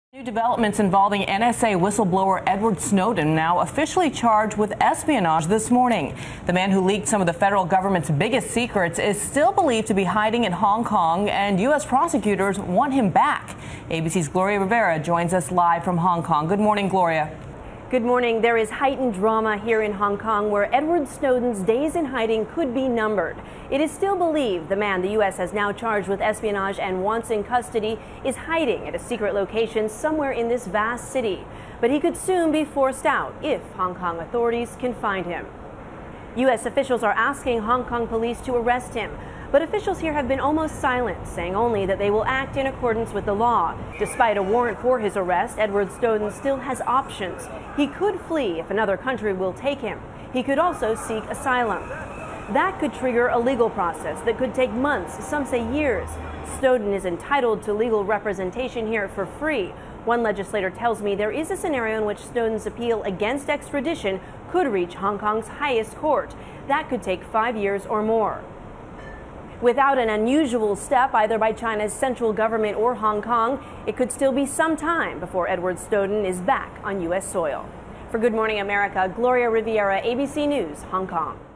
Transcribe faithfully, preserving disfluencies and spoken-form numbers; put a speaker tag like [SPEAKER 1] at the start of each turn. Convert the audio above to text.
[SPEAKER 1] New developments involving N S A whistleblower Edward Snowden, now officially charged with espionage this morning. The man who leaked some of the federal government's biggest secrets is still believed to be hiding in Hong Kong, and U S prosecutors want him back. A B C's Gloria Rivera joins us live from Hong Kong. Good morning, Gloria.
[SPEAKER 2] Good morning. There is heightened drama here in Hong Kong where Edward Snowden's days in hiding could be numbered. It is still believed the man the U S has now charged with espionage and wants in custody is hiding at a secret location somewhere in this vast city. But he could soon be forced out if Hong Kong authorities can find him. U S officials are asking Hong Kong police to arrest him, but officials here have been almost silent, saying only that they will act in accordance with the law. Despite a warrant for his arrest, Edward Snowden still has options. He could flee if another country will take him. He could also seek asylum. That could trigger a legal process that could take months, some say years. Snowden is entitled to legal representation here for free. One legislator tells me there is a scenario in which Snowden's appeal against extradition could reach Hong Kong's highest court. That could take five years or more. Without an unusual step either by China's central government or Hong Kong, it could still be some time before Edward Snowden is back on U S soil. For Good Morning America, Gloria Rivera, A B C News, Hong Kong.